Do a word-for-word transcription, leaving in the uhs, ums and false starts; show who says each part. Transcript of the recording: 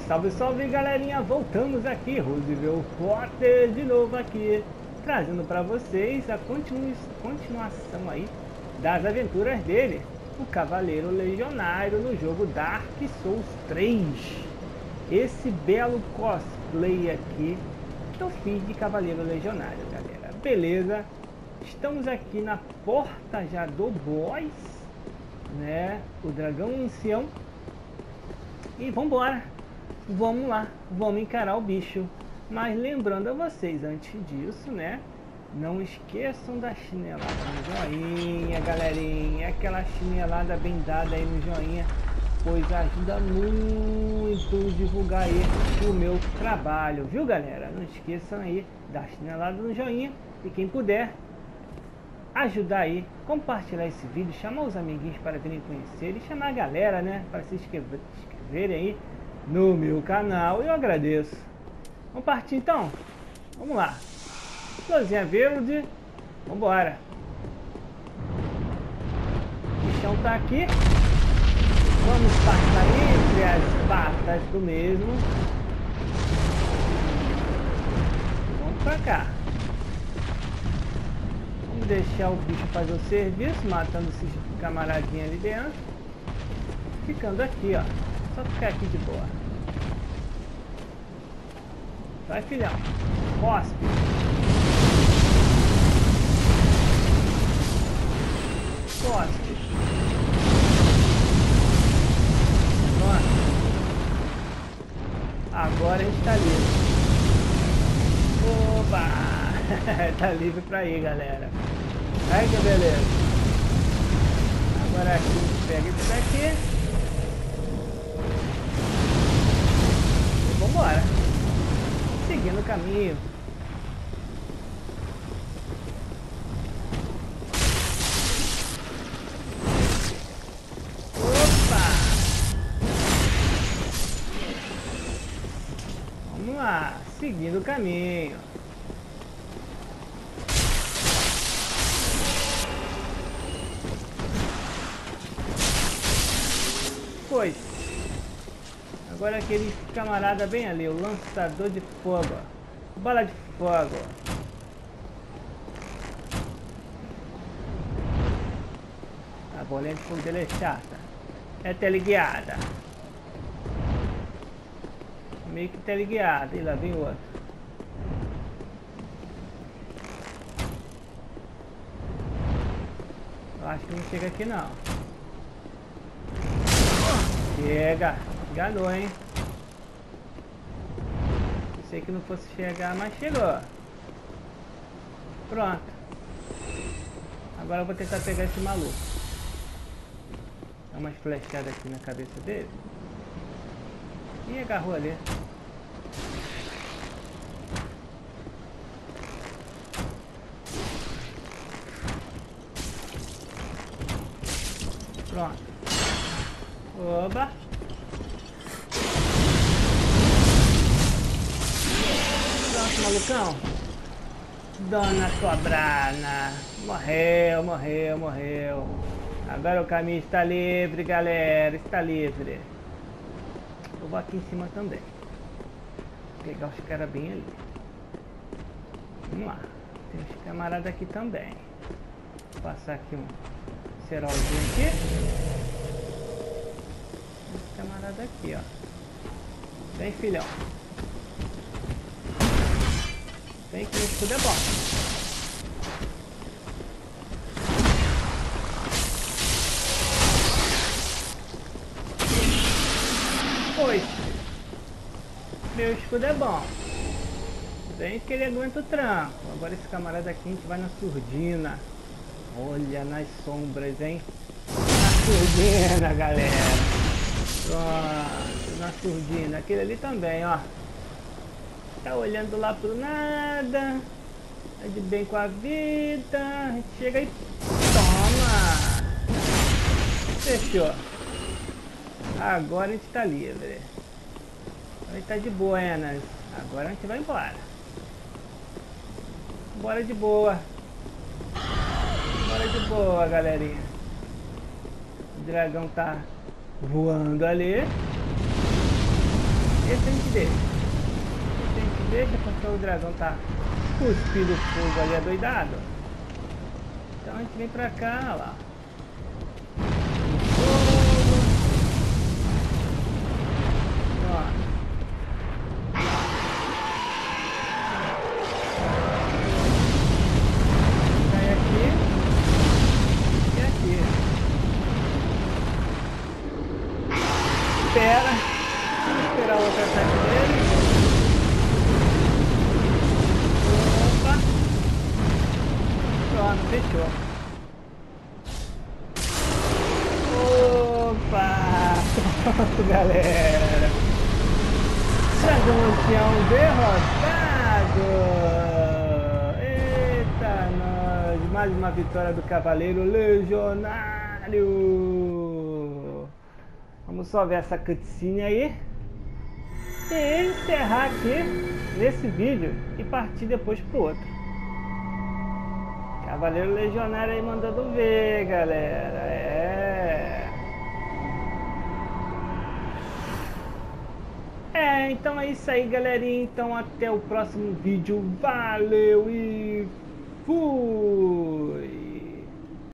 Speaker 1: Salve, salve galerinha, voltamos aqui, Roosevelt Potter de novo aqui, trazendo para vocês a continu continuação aí das aventuras dele, o Cavaleiro Legionário no jogo Dark Souls três. Esse belo cosplay aqui que eu fiz de Cavaleiro Legionário, galera, beleza? Estamos aqui na porta já do boss, né, o dragão ancião, e vambora. Vamos lá, vamos encarar o bicho. Mas lembrando a vocês, antes disso, né? Não esqueçam da chinelada no joinha, galerinha. Aquela chinelada bem dada aí no joinha, pois ajuda muito divulgar aí o meu trabalho, viu, galera? Não esqueçam aí da chinelada no joinha. E quem puder ajudar aí, compartilhar esse vídeo, chamar os amiguinhos para virem conhecer e chamar a galera, né? Para se inscrever, inscreverem aí no meu canal, eu agradeço. Vamos partir então? Vamos lá. Florzinha verde. Vambora. O bichão tá aqui. Vamos passar entre as patas do mesmo. Vamos pra cá. Vamos deixar o bicho fazer o serviço, matando esses camaradinhos ali dentro. Ficando aqui, ó. Só ficar aqui de boa. Vai, filhão. Cospe. Cospe. Pronto. Agora a gente tá livre. Opa! Tá livre pra ir, galera. Ai, que beleza. Agora aqui a gente pega isso daqui. Vambora, seguindo o caminho. Opa! Vamos lá, seguindo o caminho. Pois. Agora aquele camarada bem ali, o lançador de fogo, ó. Bala de fogo. A bolinha de fogo dele é chata. É teleguiada. Meio que teleguiada. E lá vem o outro. Eu acho que não chega aqui não. Chega. Enganou, hein? Pensei que não fosse chegar, mas chegou. Pronto. Agora eu vou tentar pegar esse maluco. Dá umas flechadas aqui na cabeça dele. Ih, agarrou ali. Pronto. Oba. Malucão, Dona Sobrana, morreu, morreu, morreu. Agora o caminho está livre, galera, está livre. Eu vou aqui em cima também. Vou pegar os caras bem ali. Vamos lá, tem uns camaradas aqui também. Vou passar aqui um cerolzinho aqui. Esse camarada aqui, ó. Vem, filhão. Vem que o escudo é bom. Pois. Meu escudo é bom. Vem que ele aguenta o tranco. Agora esse camarada aqui a gente vai na surdina. Olha nas sombras, hein? Na surdina, galera. Pronto, na surdina. Aquele ali também, ó. Tá olhando lá pro nada. Tá de bem com a vida. A gente chega e toma. Fechou. Agora a gente tá livre. A gente tá de boa, Enas. Agora a gente vai embora. Bora de boa. Bora de boa, galerinha. O dragão tá voando ali. Esse a gente deixa. Esse a gente deixa porque o dragão tá cuspindo fogo ali adoidado. Então a gente vem pra cá, lá. Pronto. Sai aqui e aqui. Espera. Vamos esperar o outro ataque dele. Opa. Pronto, fechou. Opa! Pronto, galera. Dragão derrotado. Eita, nós. Mais uma vitória do Cavaleiro Legionário. Vamos só ver essa cutscene aí. E encerrar aqui nesse vídeo e partir depois pro outro. Cavaleiro Legionário aí mandando ver, galera. É. É, então é isso aí, galerinha. Então até o próximo vídeo. Valeu e fui!